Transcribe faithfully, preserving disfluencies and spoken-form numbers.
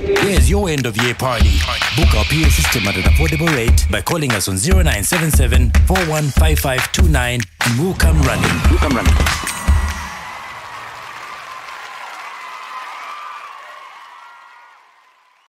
Here's your end of year party. Book our P A system at an affordable rate by calling us on zero nine seven seven, four one five five two nine and we'll come running. We'll come running.